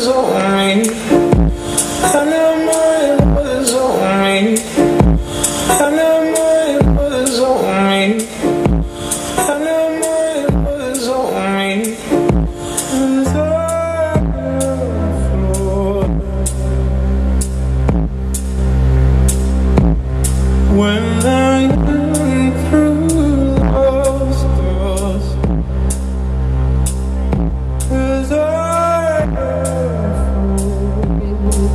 was on me. I never mind what was on me. I never mind what was on me. I never mind what was on me. When I'm through those doors, 'cause I'm a fool.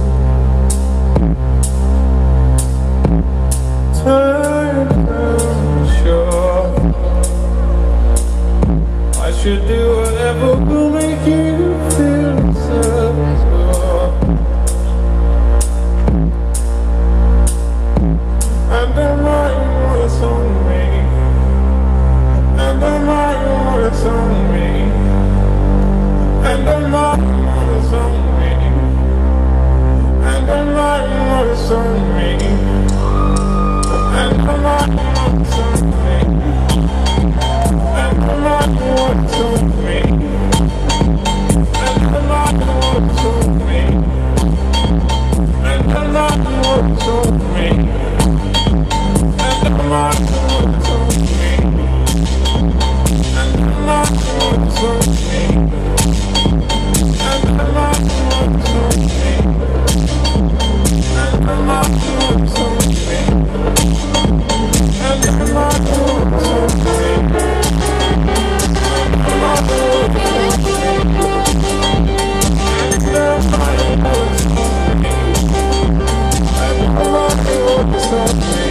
Time sure I should do whatever will make you feel secure. And I might what's on me. And I might what's on me. And I might what's on me. And I might what's on me. And I might what's on me. And I might what's on me. And I might what's on me. And I might what's on me. And I'm not what's on me. And I'm not what's on me. And I'm not what's on me. And I'm not what's on me. And I'm not what's on me. And I'm not what's on me. And I'm not what's on me. And I'm not what's on me.